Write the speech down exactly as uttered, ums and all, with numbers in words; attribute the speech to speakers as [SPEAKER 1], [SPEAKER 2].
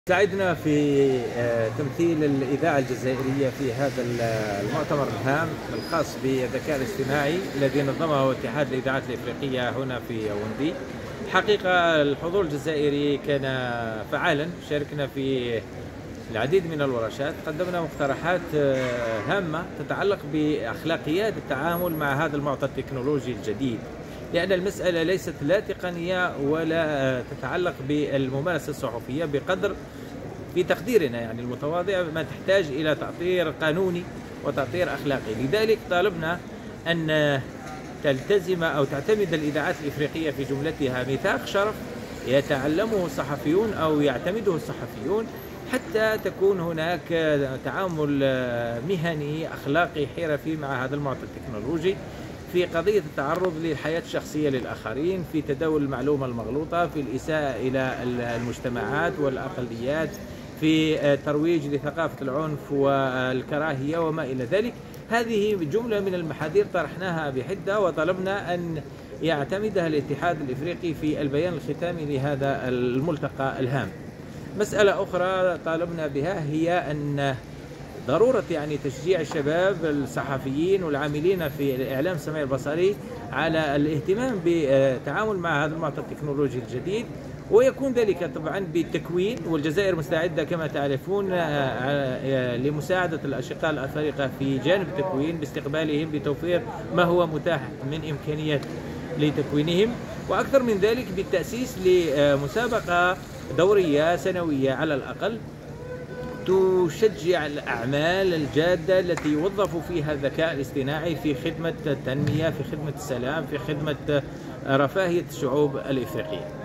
[SPEAKER 1] سعدنا في آه، تمثيل الإذاعة الجزائرية في هذا المؤتمر الهام الخاص بالذكاء الاصطناعي الذي نظمه اتحاد الإذاعات الإفريقية هنا في ياوندي. الحقيقة الحضور الجزائري كان فعالا، شاركنا في العديد من الورشات، قدمنا مقترحات آه، هامة تتعلق بأخلاقيات التعامل مع هذا المعطى التكنولوجي الجديد، لأن المسألة ليست لا تقنية ولا تتعلق بالممارسة الصحفية بقدر في تقديرنا يعني المتواضع ما تحتاج إلى تأطير قانوني وتأطير أخلاقي. لذلك طالبنا أن تلتزم أو تعتمد الإذاعات الإفريقية في جملتها ميثاق شرف يتعلمه الصحفيون أو يعتمده الصحفيون، حتى تكون هناك تعامل مهني أخلاقي حرفي مع هذا المعطى التكنولوجي في قضية التعرض للحياة الشخصية للآخرين، في تداول المعلومة المغلوطة، في الإساءة إلى المجتمعات والأقليات، في الترويج لثقافة العنف والكراهية وما إلى ذلك. هذه جملة من المحاذير طرحناها بحدة وطلبنا أن يعتمدها الاتحاد الإفريقي في البيان الختامي لهذا الملتقى الهام. مسألة أخرى طالبنا بها هي أن ضرورة يعني تشجيع الشباب الصحفيين والعاملين في الإعلام السمعي البصري على الاهتمام بالتعامل مع هذا المعطى التكنولوجي الجديد، ويكون ذلك طبعا بالتكوين، والجزائر مستعدة كما تعرفون لمساعدة الأشقاء الأفارقة في جانب التكوين باستقبالهم بتوفير ما هو متاح من إمكانيات لتكوينهم، وأكثر من ذلك بالتأسيس لمسابقة دورية سنوية على الأقل تشجع الأعمال الجادة التي يوظف فيها الذكاء الاصطناعي في خدمة التنمية، في خدمة السلام، في خدمة رفاهية الشعوب الإفريقية.